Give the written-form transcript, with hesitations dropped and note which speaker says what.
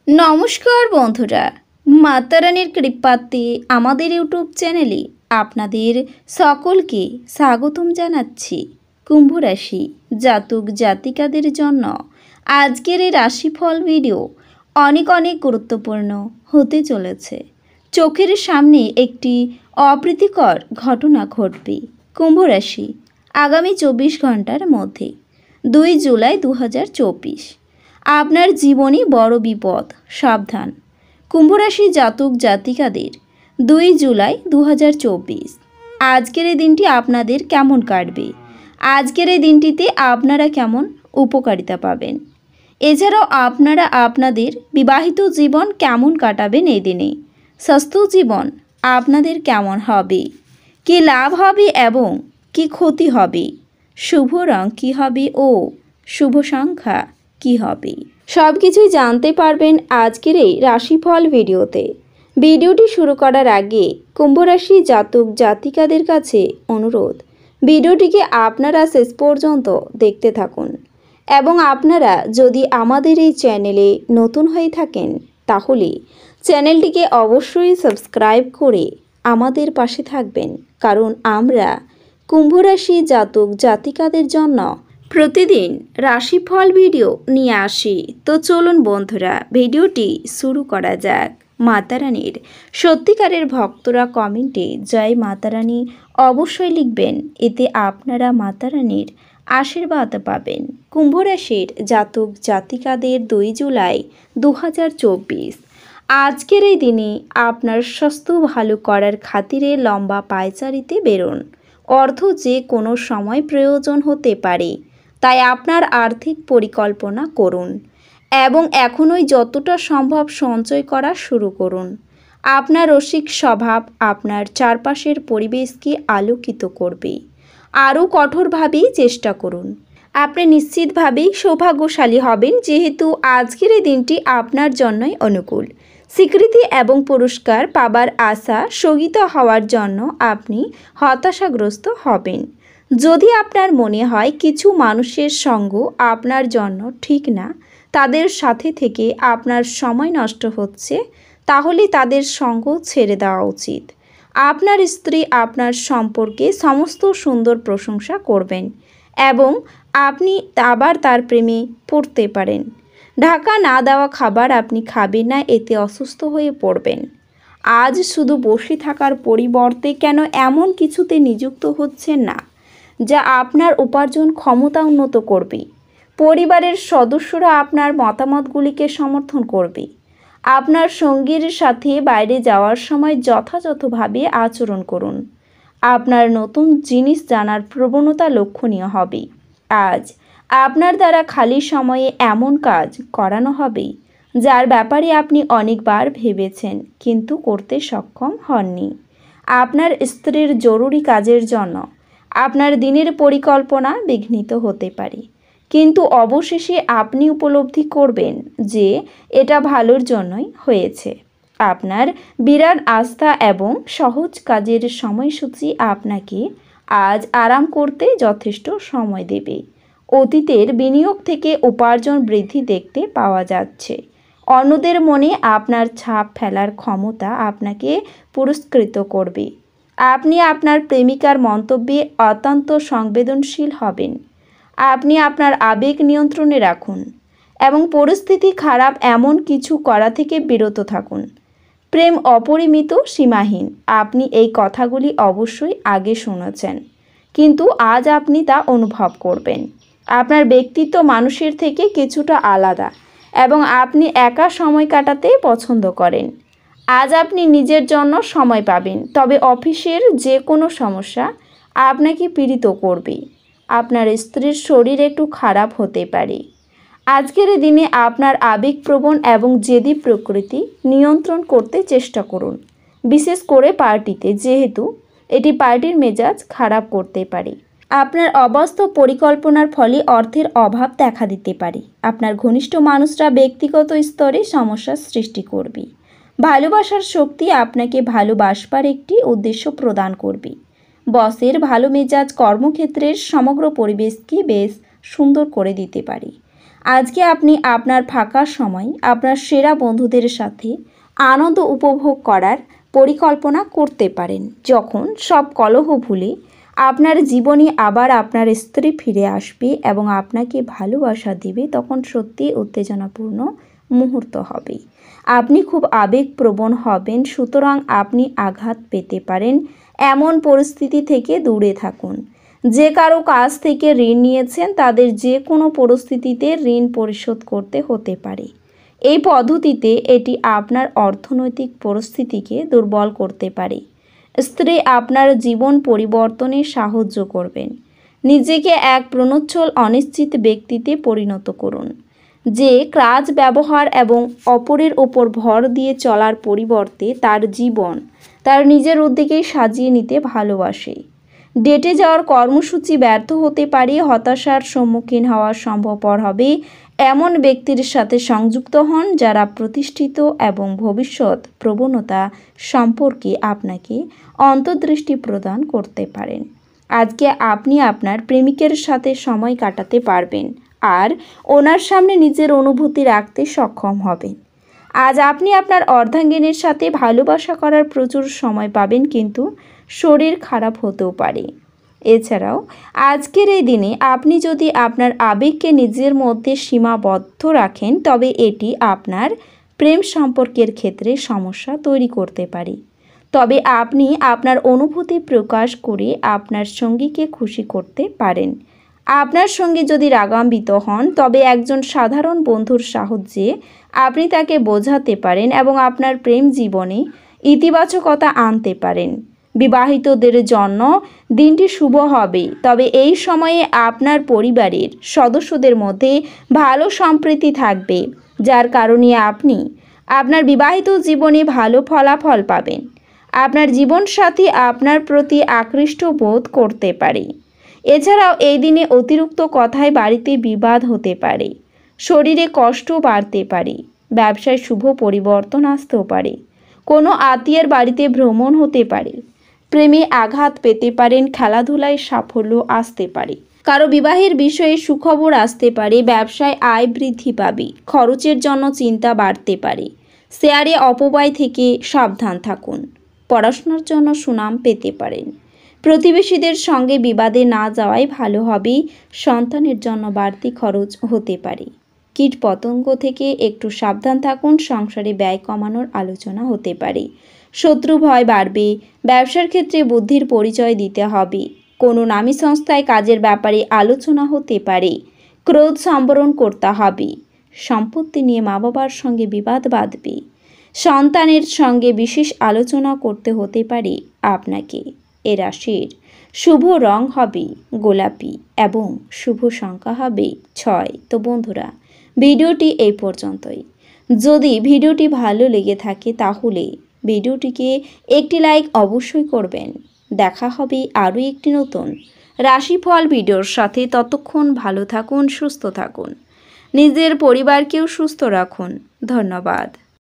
Speaker 1: নমস্কার বন্ধুরা, মাতারানির কৃপাতে আমাদের ইউটিউব চ্যানেলে আপনাদের সকলকে স্বাগতম জানাচ্ছি। কুম্ভ রাশি জাতক জাতিকাদের জন্য আজকের এই রাশিফল ভিডিও অনেক গুরুত্বপূর্ণ হতে চলেছে। চোখের সামনে একটি অপ্রীতিকর ঘটনা ঘটবে। কুম্ভ রাশি আগামী 24 ঘন্টার মধ্যে 2 জুলাই 2024 আপনার জীবনে বড় বিপদ, সাবধান। কুম্ভরাশি জাতক জাতিকাদের 2 জুলাই 2024 আজকের এই দিনটি আপনাদের কেমন কাটবে, আজকের এই দিনটিতে আপনারা কেমন উপকারিতা পাবেন, এছাড়াও আপনারা আপনাদের বিবাহিত জীবন কেমন কাটাবেন এই দিনে, স্বাস্থ্য জীবন আপনাদের কেমন হবে, কি লাভ হবে এবং কি ক্ষতি হবে, শুভ রং কী হবে ও শুভ সংখ্যা কি হবে, সব কিছুই জানতে পারবেন আজকের এই রাশিফল ভিডিওতে। ভিডিওটি শুরু করার আগে কুম্ভ রাশি জাতক জাতিকাদের কাছে অনুরোধ, ভিডিওটিকে আপনারা শেষ পর্যন্ত দেখতে থাকুন এবং আপনারা যদি আমাদের এই চ্যানেলে নতুন হয়ে থাকেন তাহলে চ্যানেলটিকে অবশ্যই সাবস্ক্রাইব করে আমাদের পাশে থাকবেন, কারণ আমরা কুম্ভ রাশি জাতক জাতিকাদের জন্য প্রতিদিন রাশিফল ভিডিও নিয়ে আসি। তো চলুন বন্ধুরা, ভিডিওটি শুরু করা যাক। মাতারানির সত্যিকারের ভক্তরা কমেন্টে জয় মাতারানী অবশ্যই লিখবেন, এতে আপনারা মাতারানির আশীর্বাদ পাবেন। কুম্ভ রাশির জাতক জাতিকাদের 2 জুলাই 2024 আজকের এই দিনে আপনার স্বাস্থ্য ভালো করার খাতিরে লম্বা পায়চারিতে বেরোন। অর্থ যে কোনো সময় প্রয়োজন হতে পারে, তাই আপনার আর্থিক পরিকল্পনা করুন এবং এখনই যতটা সম্ভব সঞ্চয় করা শুরু করুন। আপনার রসিক স্বভাব আপনার চারপাশের পরিবেশকে আলোকিত করবে। আরও কঠোরভাবেই চেষ্টা করুন। আপনি নিশ্চিতভাবেই সৌভাগ্যশালী হবেন, যেহেতু আজকের এই দিনটি আপনার জন্যই অনুকূল। স্বীকৃতি এবং পুরস্কার পাবার আশা স্থগিত হওয়ার জন্য আপনি হতাশাগ্রস্ত হবেন। যদি আপনার মনে হয় কিছু মানুষের সঙ্গ আপনার জন্য ঠিক না, তাদের সাথে থেকে আপনার সময় নষ্ট হচ্ছে, তাহলে তাদের সঙ্গ ছেড়ে দেওয়া উচিত। আপনার স্ত্রী আপনার সম্পর্কে সমস্ত সুন্দর প্রশংসা করবেন এবং আপনি আবার তার প্রেমে পড়তে পারেন। ঢাকা না দেওয়া খাবার আপনি খাবেন না, এতে অসুস্থ হয়ে পড়বেন। আজ শুধু বসে থাকার পরিবর্তে কেন এমন কিছুতে নিযুক্ত হচ্ছেন না যা আপনার উপার্জন ক্ষমতা উন্নত করবে। পরিবারের সদস্যরা আপনার মতামতগুলিকে সমর্থন করবে। আপনার সঙ্গীর সাথে বাইরে যাওয়ার সময় যথাযথভাবে আচরণ করুন। আপনার নতুন জিনিস জানার প্রবণতা লক্ষণীয় হবে। আজ আপনার দ্বারা খালি সময়ে এমন কাজ করানো হবে যার ব্যাপারে আপনি অনেকবার ভেবেছেন কিন্তু করতে সক্ষম হননি। আপনার স্ত্রীর জরুরি কাজের জন্য আপনার দিনের পরিকল্পনা বিঘ্নিত হতে পারে, কিন্তু অবশেষে আপনি উপলব্ধি করবেন যে এটা ভালোর জন্যই হয়েছে। আপনার বিরাট আস্থা এবং সহজ কাজের সময়সূচি আপনাকে আজ আরাম করতে যথেষ্ট সময় দেবে। অতীতের বিনিয়োগ থেকে উপার্জন বৃদ্ধি দেখতে পাওয়া যাচ্ছে। অন্যদের মনে আপনার ছাপ ফেলার ক্ষমতা আপনাকে পুরস্কৃত করবে। আপনি আপনার প্রেমিকার মন্তব্যে অত্যন্ত সংবেদনশীল হবেন। আপনি আপনার আবেগ নিয়ন্ত্রণে রাখুন এবং পরিস্থিতি খারাপ এমন কিছু করা থেকে বিরত থাকুন। প্রেম অপরিমিত, সীমাহীন। আপনি এই কথাগুলি অবশ্যই আগে শুনেছেন, কিন্তু আজ আপনি তা অনুভব করবেন। আপনার ব্যক্তিত্ব মানুষের থেকে কিছুটা আলাদা এবং আপনি একা সময় কাটাতে পছন্দ করেন। আজ আপনি নিজের জন্য সময় পাবেন, তবে অফিসের যে কোনো সমস্যা আপনাকে পীড়িত করবে। আপনার স্ত্রীর শরীর একটু খারাপ হতে পারে। আজকের দিনে আপনার আবেগপ্রবণ এবং জেদি প্রকৃতি নিয়ন্ত্রণ করতে চেষ্টা করুন, বিশেষ করে পার্টিতে, যেহেতু এটি পার্টির মেজাজ খারাপ করতে পারে। আপনার অবাস্তব পরিকল্পনার ফলে অর্থের অভাব দেখা দিতে পারে। আপনার ঘনিষ্ঠ মানুষরা ব্যক্তিগত স্তরে সমস্যার সৃষ্টি করবে। ভালোবাসার শক্তি আপনাকে ভালোবাসবার একটি উদ্দেশ্য প্রদান করবে। বসের ভালো মেজাজ কর্মক্ষেত্রের সমগ্র পরিবেশকে বেশ সুন্দর করে দিতে পারে। আজকে আপনি আপনার ফাঁকা সময় আপনার সেরা বন্ধুদের সাথে আনন্দ উপভোগ করার পরিকল্পনা করতে পারেন। যখন সব কলহ ভুলে আপনার জীবনে আবার আপনার স্ত্রী ফিরে আসবে এবং আপনাকে ভালোবাসা দিবে, তখন সত্যি উত্তেজনাপূর্ণ মুহূর্ত হবে। আপনি খুব আবেগপ্রবণ হবেন, সুতরাং আপনি আঘাত পেতে পারেন। এমন পরিস্থিতি থেকে দূরে থাকুন। যে কারো কাছ থেকে ঋণ নিয়েছেন তাদের যে কোনো পরিস্থিতিতে ঋণ পরিশোধ করতে হতে পারে। এই পদ্ধতিতে এটি আপনার অর্থনৈতিক পরিস্থিতিকে দুর্বল করতে পারে। স্ত্রী আপনার জীবন পরিবর্তনে সাহায্য করবেন। নিজেকে এক প্রণোজ্জ্বল অনিশ্চিত ব্যক্তিতে পরিণত করুন, যে কাজ ব্যবহার এবং অপরের ওপর ভর দিয়ে চলার পরিবর্তে তার জীবন তার নিজের উদ্যোগেই সাজিয়ে নিতে ভালোবাসে। ডেটে যাওয়ার কর্মসূচি ব্যর্থ হতে পারে, হতাশার সম্মুখীন হওয়া সম্ভবপর হবে। এমন ব্যক্তির সাথে সংযুক্ত হন যারা প্রতিষ্ঠিত এবং ভবিষ্যৎ প্রবণতা সম্পর্কে আপনাকে অন্তর্দৃষ্টি প্রদান করতে পারেন। আজকে আপনি আপনার প্রেমিকের সাথে সময় কাটাতে পারবেন আর ওনার সামনে নিজের অনুভূতি রাখতে সক্ষম হবেন। আজ আপনি আপনার অর্ধাঙ্গিনীর সাথে ভালোবাসা করার প্রচুর সময় পাবেন, কিন্তু শরীর খারাপ হতেও পারে। এছাড়াও আজকের এই দিনে আপনি যদি আপনার আবেগকে নিজের মধ্যে সীমাবদ্ধ রাখেন, তবে এটি আপনার প্রেম সম্পর্কের ক্ষেত্রে সমস্যা তৈরি করতে পারে। তবে আপনি আপনার অনুভূতি প্রকাশ করে আপনার সঙ্গীকে খুশি করতে পারেন। আপনার সঙ্গী যদি রাগান্বিত হন, তবে একজন সাধারণ বন্ধুর সাহায্যে আপনি তাকে বোঝাতে পারেন এবং আপনার প্রেম জীবনে ইতিবাচকতা আনতে পারেন। বিবাহিতদের জন্য দিনটি শুভ হবে, তবে এই সময়ে আপনার পরিবারের সদস্যদের মধ্যে ভালো সম্প্রীতি থাকবে, যার কারণে আপনি আপনার বিবাহিত জীবনে ভালো ফলাফল পাবেন। আপনার জীবনসাথী আপনার প্রতি আকৃষ্ট বোধ করতে পারে। এছাড়াও এই দিনে অতিরিক্ত কথায় বাড়িতে বিবাদ হতে পারে, শরীরে কষ্ট বাড়তে পারে, ব্যবসায় শুভ পরিবর্তন আসতেও পারে, কোনো আত্মীয়ের বাড়িতে ভ্রমণ হতে পারে, প্রেমে আঘাত পেতে পারেন, খেলাধুলায় সাফল্য আসতে পারে, কারো বিবাহের বিষয়ে সুখবর আসতে পারে, ব্যবসায় আয় বৃদ্ধি পাবে, খরচের জন্য চিন্তা বাড়তে পারে, শেয়ারে অপব্যয় থেকে সাবধান থাকুন, পড়াশোনার জন্য সুনাম পেতে পারেন, প্রতিবেশীদের সঙ্গে বিবাদে না যাওয়াই ভালো হবে, সন্তানের জন্য বাড়তি খরচ হতে পারে, কীটপতঙ্গ থেকে একটু সাবধান থাকুন, সংসারে ব্যয় কমানোর আলোচনা হতে পারে, শত্রু ভয় বাড়বে, ব্যবসার ক্ষেত্রে বুদ্ধির পরিচয় দিতে হবে, কোনো নামী সংস্থায় কাজের ব্যাপারে আলোচনা হতে পারে, ক্রোধ সম্বরণ করতে হবে, সম্পত্তি নিয়ে মা বাবার সঙ্গে বিবাদ বাঁধবে, সন্তানের সঙ্গে বিশেষ আলোচনা করতে হতে পারে আপনাকে। এ রাশির শুভ রং হবে গোলাপি এবং শুভ সংখ্যা হবে 6। তো বন্ধুরা, ভিডিওটি এই পর্যন্তই। যদি ভিডিওটি ভালো লেগে থাকে তাহলে ভিডিওটিকে একটি লাইক অবশ্যই করবেন। দেখা হবে আরও একটি নতুন রাশিফল ভিডিওর সাথে। ততক্ষণ ভালো থাকুন, সুস্থ থাকুন, নিজের পরিবারকেও সুস্থ রাখুন। ধন্যবাদ।